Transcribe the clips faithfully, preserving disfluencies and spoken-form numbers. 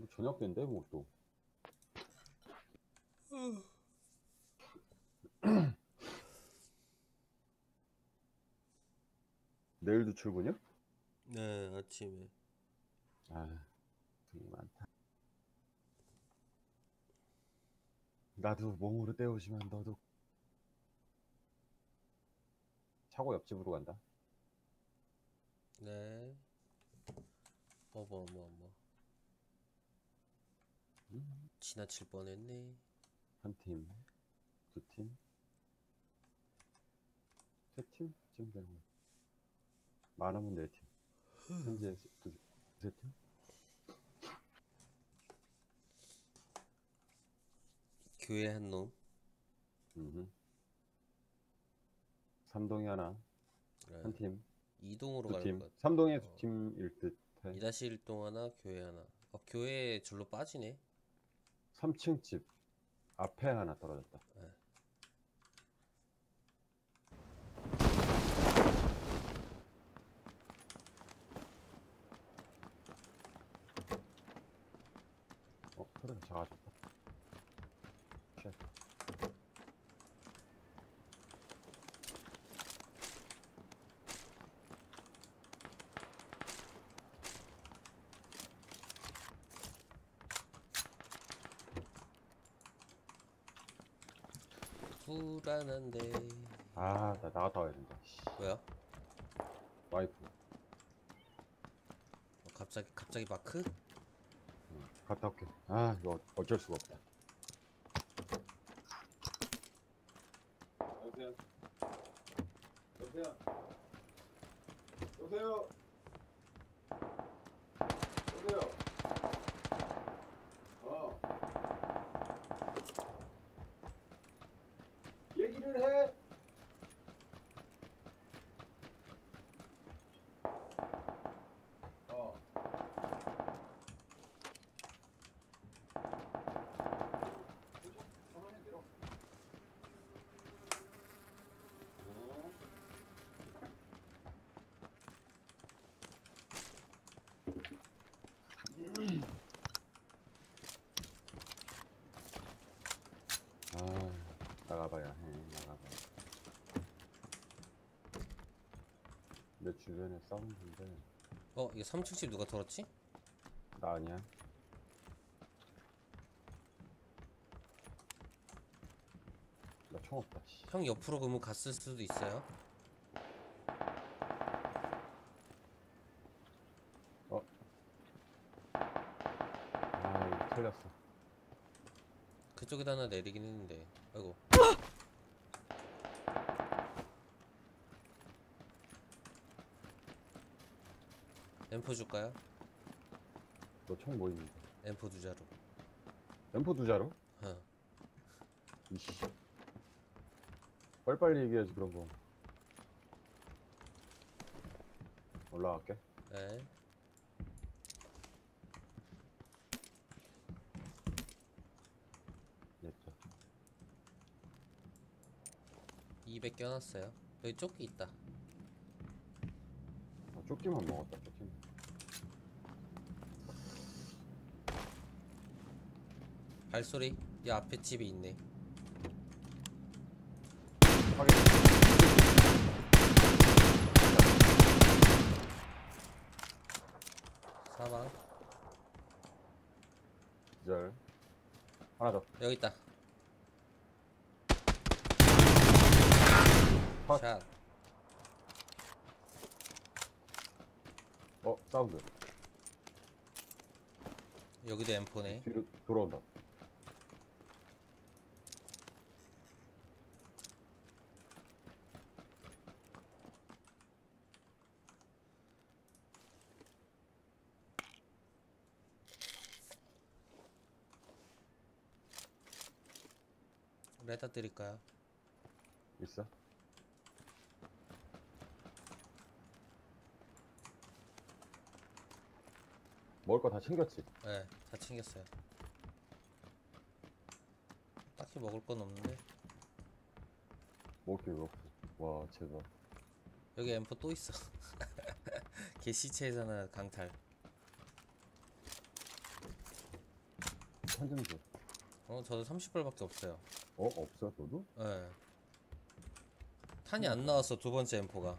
뭐 저녁 때인데 뭐 또. 내일도 출근이야? 네, 아침에. 아, 되게 많다. 나도 몸으로 때우시면 너도. 차고 옆집으로 간다. 네. 어머, 어머, 어머. 음, 지나칠 뻔했네. 한 팀, 두 팀, 세 팀쯤 되는 거야. 많으면 네 팀. 현재 두, 세 팀? 교회 한 놈. 음. 삼동이 하나, 네. 한 팀, 이동으로 두 갈 팀. 것 같아. 삼동에 어. 두 팀일 듯 해. 이다시 동 하나, 교회 하나. 어, 교회 절로 빠지네. 삼 층 집 앞에 하나 떨어졌다. 네. 어, 소리가 작아졌다. 쉣. 불안한데. 아, 나 나갔다 와야 된다. 씨. 뭐야? 와이프. 어, 갑자기 갑자기 마크? 응, 갔다 올게. 아, 이거 어쩔 수가 없다. 여보세요? 여보세요? 여보세요? 여보세요? 어. 얘기를 해. 어. 전화해 들어. 어. 아, 나가봐야 해. 나가봐야. 내 주변에 싸우는데 어, 이거 삼 층 집 누가 털었지? 나 아니야. 나 총 없다. 씨. 형 옆으로 그러면 갔을 수도 있어요. 어. 아, 이거 틀렸어. 그쪽에다 하나 내리긴 했는데. 아이고. 엠포 줄까요? 너 총 뭐 있는데? 엠포 두 자루. 엠포 두 자루? 어. 이씨. 빨리빨리 얘기해야지 그런 거. 올라갈게. 네. 됐죠. 이백 껴놨어요. 여기 조끼 있다. 아, 조끼만 먹었다. 조끼만. 발소리. 이 앞에 집에 있네. 확인. 사방. 기절. 하나 더. 여기 있다. 컷. 샷. 어, 사운드. 여기도 엠포네. 뒤로 돌아온다. 레다 드릴까요? 있어? 먹을 거 다 챙겼지? 네, 다 챙겼어요. 딱히 먹을 건 없는데. 먹을 게 왜 없어? 와, 제발. 여기 엠포 또 있어. 걔 시체에서는 강탈. 탄 좀 줘. 어 저도 삼십 발밖에 없어요. 어 없어 너도? 예. 탄이 안 나왔어 두 번째 엠포가.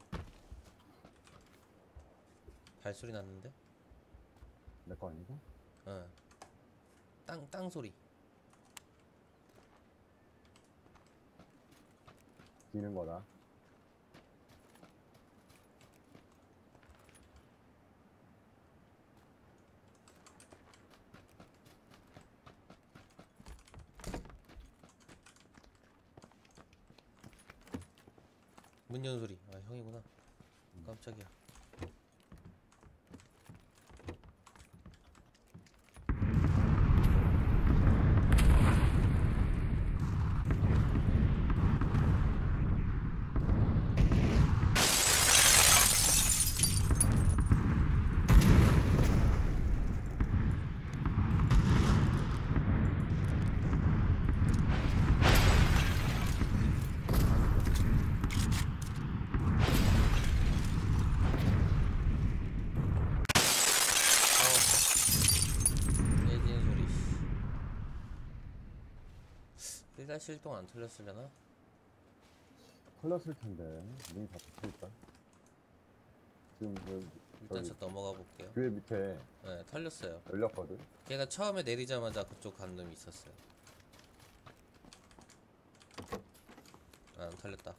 발소리 났는데? 내 거 아니고? 예. 땅, 땅 소리. 뛰는 거다. 문 여는 소리. 아 형이구나. 깜짝이야. 깨지는 소리. 일단 실동 안 털렸으려나? 털렸을 텐데 문이 다 닫혀있다. 지금 그 일단 저기 저 넘어가 볼게요. 교회 밑에 네, 털렸어요. 열렸거든. 걔가 처음에 내리자마자 그쪽 간 놈이 있었어요. 아, 안 털렸다.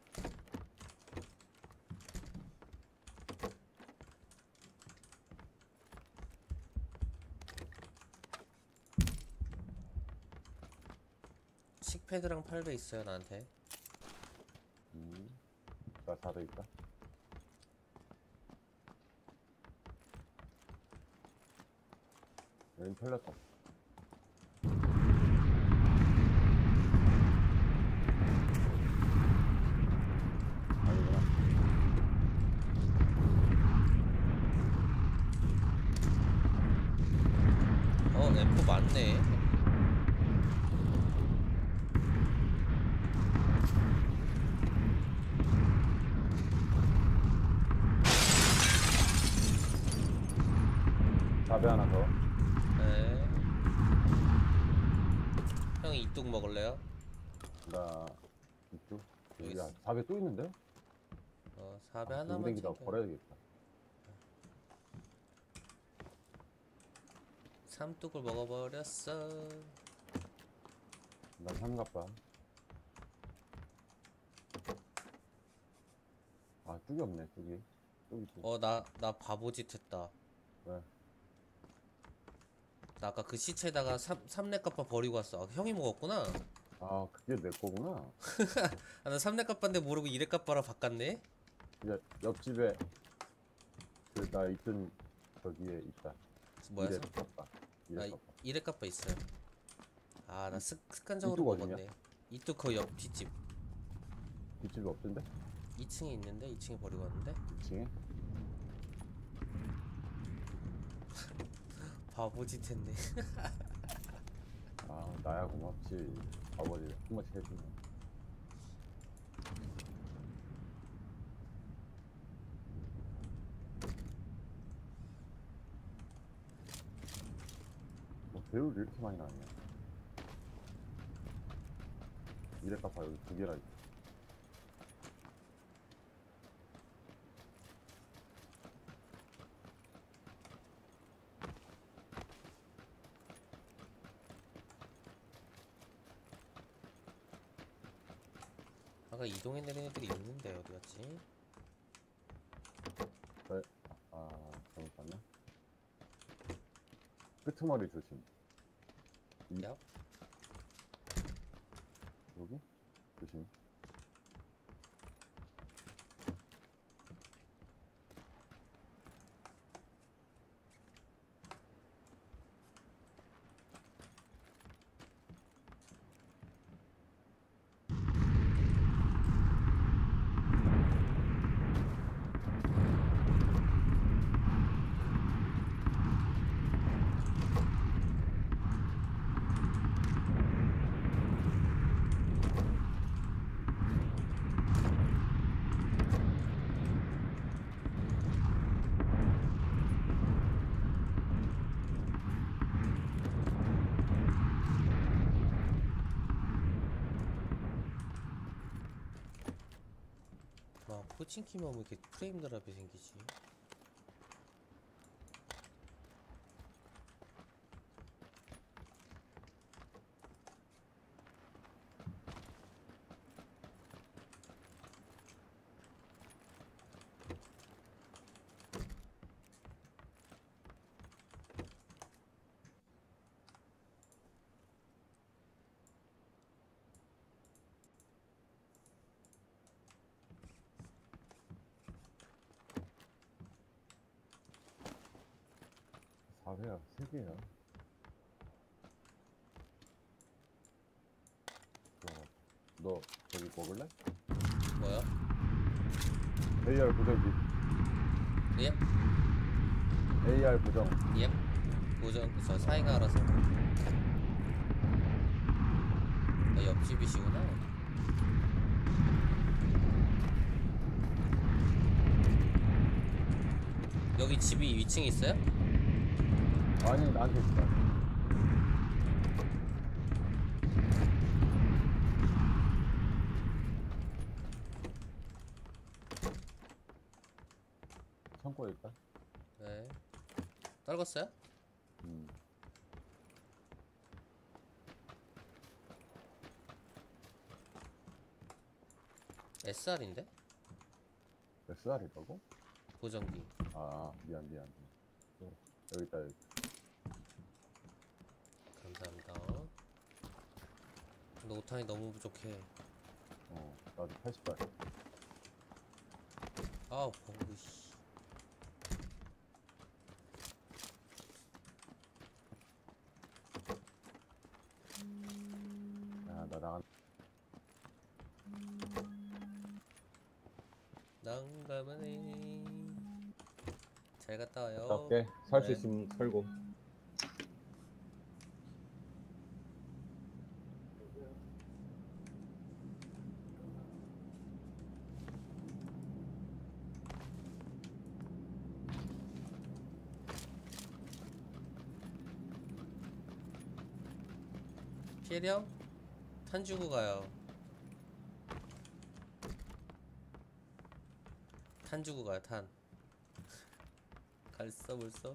식패드랑 팔 배 있어요 나한테. 음. 나 사 배 있다. 여긴 털렸다. 아니구나. 어 엠포 맞네. 사 배 하나 더. 네. 형 이뚝 먹을래요? 나 이쪽. 여기 야, 있어. 사 배 또 있는데? 어 사 배 아, 하나만 동댕이 다 챙겨. 버려야겠다. 삼뚝을 먹어버렸어. 난 삼갑바. 아, 뚝이 없네, 뚝이. 뚝이 뚝. 어 나 나 바보짓 했다. 왜? 나 아까 그 시체에다가 삼, 삼렙 갑바 버리고 왔어. 아, 형이 먹었구나. 아, 그게 내 거구나. 아, 나 삼렙 갑바인데 모르고 이렙 갑바로 바꿨네. 이제 옆집에 그 나 있던 저기에 있다. 뭐야? 이래 삼- kap바. 아, 이래 kap바. 이렙 갑바 있어요. 아, 나 습, 습관적으로 이뚝 어디냐? 먹었네. 이뚝 그 옆 뒷집. 뒷집에 없던데? 이 층에 있는데 이 층에 버리고 왔는데. 이 층에? 바보짓 했네. 아, 나야 고맙지. 아버지 한 번씩 해주면. 뭐 배율이 이렇게 많이 나왔냐? 이래 값봐 여기 두 개라 있어. 아까 이동해 내린 애들이 있는데 어디 갔지? 네. 아, 잘못 봤나? 끄트머리 조심. 이- 얍. 여기? 조심. 와, 포칭키면 왜 이렇게 프레임 드랍이 생기지? 사 회야, 세 개야. 들어가. 너 저기 먹을래? 뭐야? 에이알 보정기. 예? 에이알 보정. 예? 보정, 저 사이가 알아서. 아, 옆집이시구나. 여기 집이 이 층 있어요? 아니, 나한테 있어. 창고에 있다. 네. 떨궜어요? 음. 에스알인데? 에스알이라고? 보정기. 아, 미안, 미안. 어, 여기 있다, 여기. 감사합니다. 근데 오탄이 너무 부족해. 어, 나도 팔십 발. 아우, 버그, 씨. 야, 나 나간. 난감하네. 잘 갔다 와요. 갔다 올게. 살 수 네. 있으면 살고. 피해령? 탄 주고 가요. 탄 주고 가요, 탄. 갈써 벌써?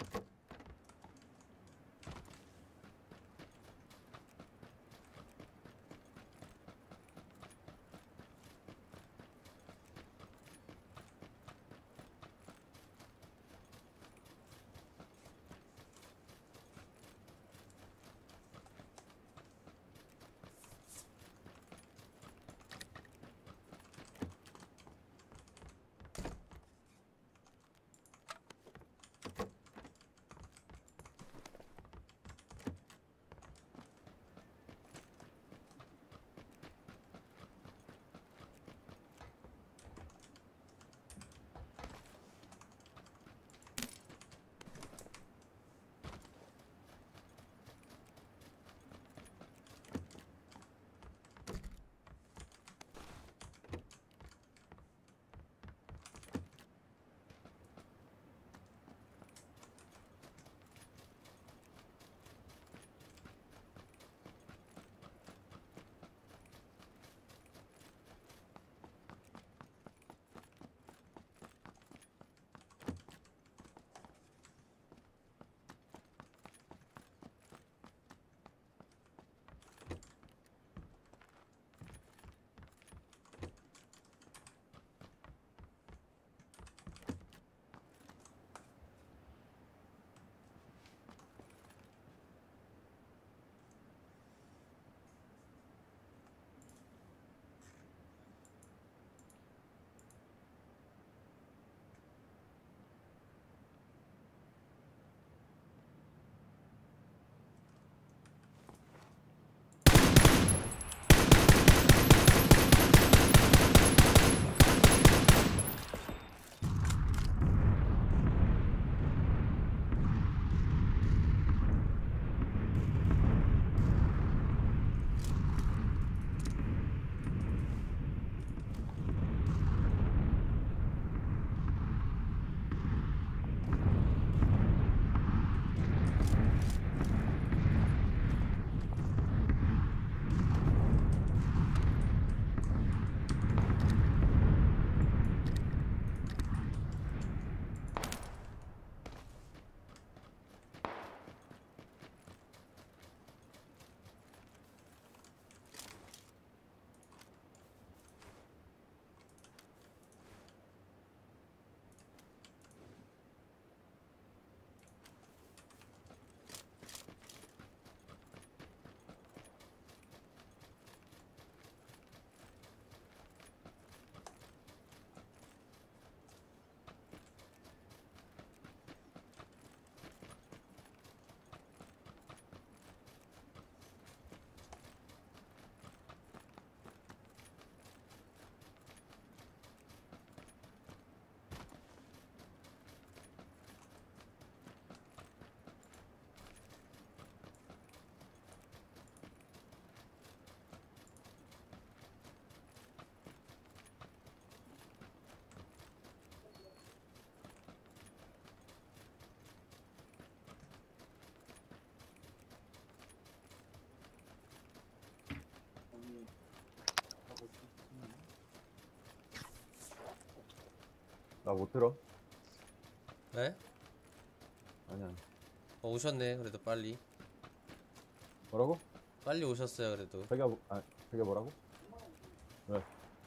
나 못 들어. 네? 아니야. 어, 오셨네. 그래도 빨리. 뭐라고? 빨리 오셨어요. 그래도. 자기가 뭐- 아 자기가 뭐라고? 왜?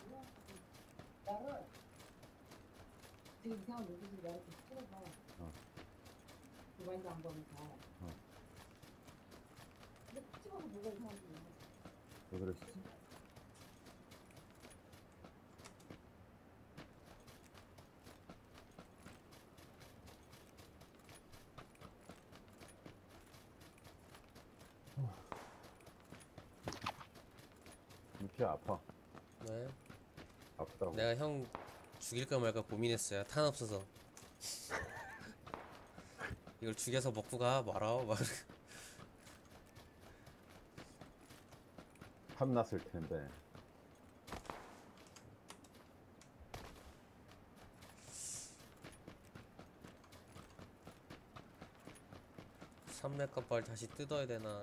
나를 되게 이상한 눈빛으로 나를 계속 쳐다봐. 어. 그 마인드 안 보면서. 어. 근데 콕 집어서 뭐가 이상한지 모르겠어. 왜 그랬지? 이렇게 아파. 네. 아프더라고. 내가 형 죽일까 말까 고민했어요. 탄 없어서. 이걸 죽여서 먹고 가 말아. 막. 탐났을 텐데. 삼렙 kap발 다시 뜯어야 되나.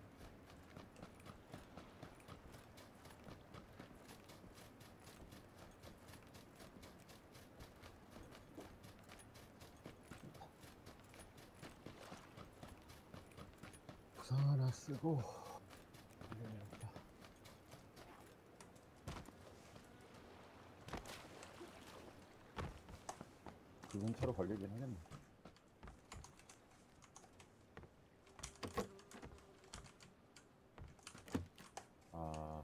부상 하나 쓰고. 이래야겠다. 그 근처로 걸리긴 하겠네. 아,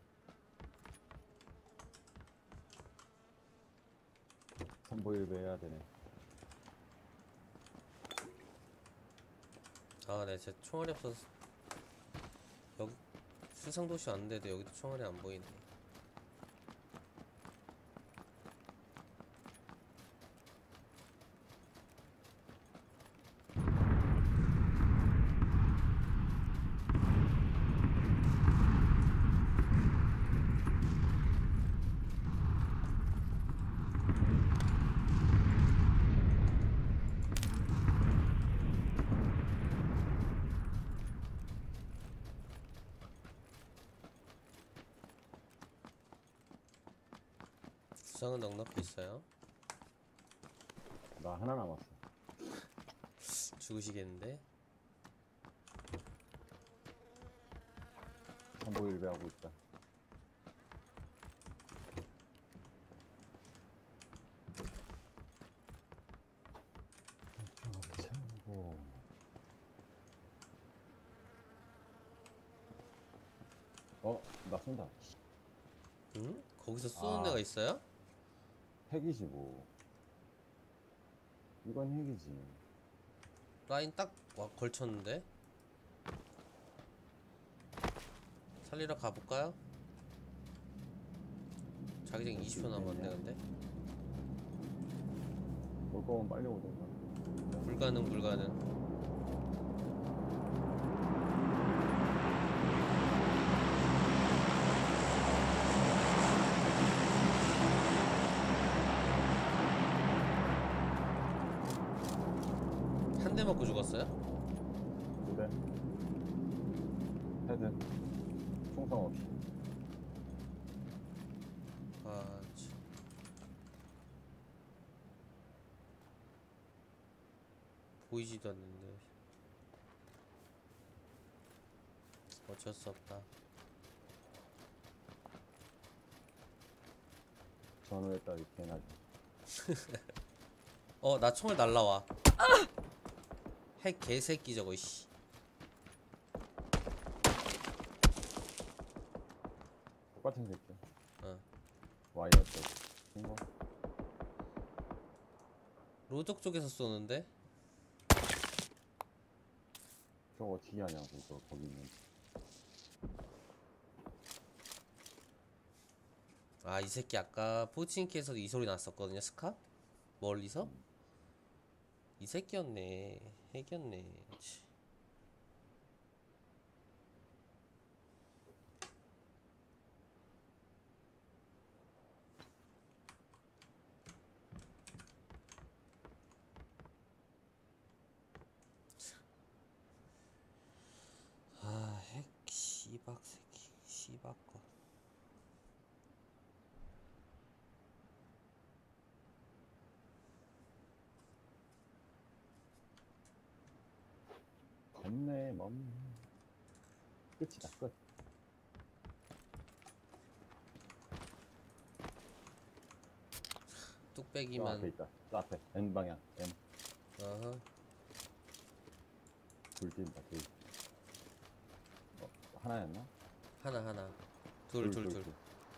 삼보일배 해야 되네. 아, 네. 제 총알이 없어서. 여기 수상도시 왔는데도 여기도 총알이 안 보이네. 구상은 넉넉히 있어요. 나 하나 남았어. 죽으시겠는데? 삼보일배 하고 있다. 채우고. 어, 나 쏜다. 응? 거기서 쏘는 아. 데가 있어요? 핵이지 뭐. 이건 핵이지. 라인 딱 와, 걸쳤는데? 살리러 가볼까요? 자기장 이십 초 남았네 근데. 올 거면 빨리 오던가. 불가능 불가능. 한 대 맞고 죽었어요? 그래. 헤드. 총성 없이. 아, 참. 보이지도 않는데. 어쩔 수 없다. 전후했다 이렇게 해놔지. 어, 나 총알 날라와. 핵 개새끼 저거 씨. 똑같은 새끼야. 어. 와이어스. 친구. 로적 쪽에서 쏘는데? 저거 어떻게 하냐고 이거 거기 있는. 아, 이 새끼 아까 포칭키에서도 이 소리 났었거든요. 스카? 멀리서? 이 새끼였네. 핵이었네. 치. 아, 핵 씨박 새끼. 씨박거. 없네, 멈. 끝이다, 끝. 저 앞에 뚝배기만. 있다. 저 앞에. N 방향. N. 어허. 둘 뛴다, 둘. 어, 하나였나? 하나 하나. 둘 둘 둘.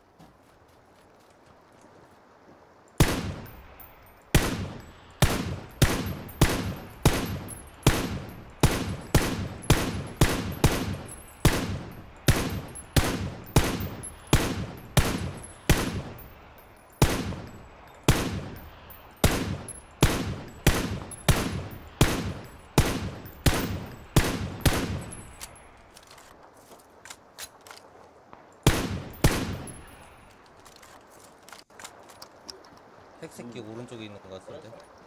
핵새끼 오른쪽에 있는 것 같은데.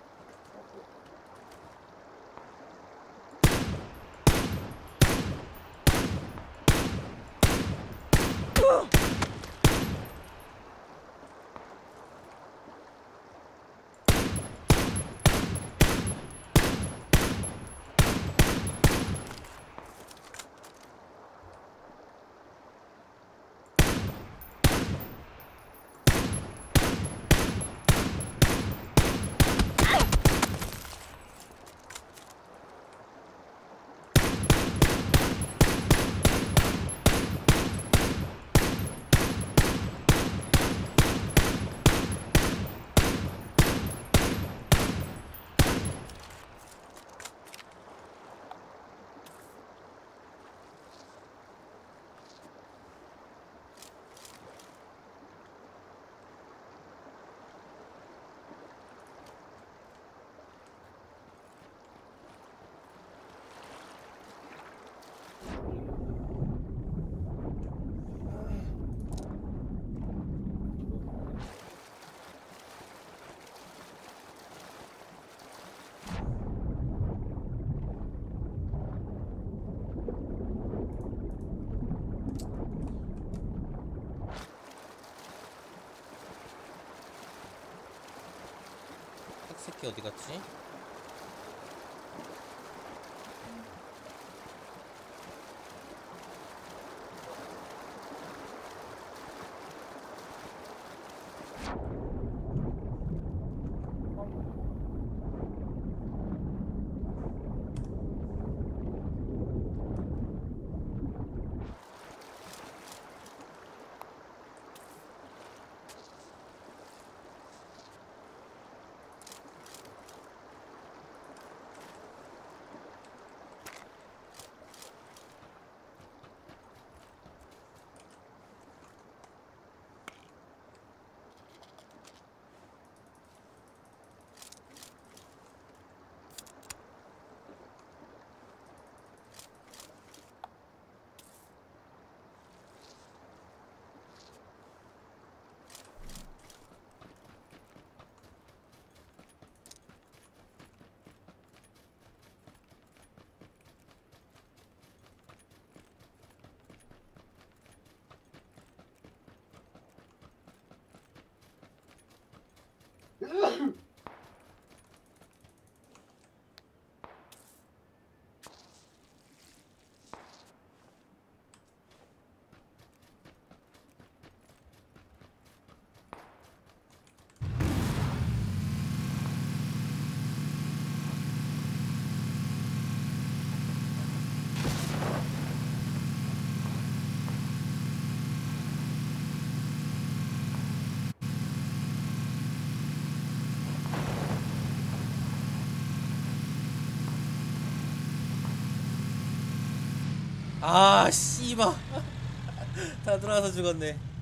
핵새끼 어디 갔지? 아 씨발 다 들어와서 죽었네.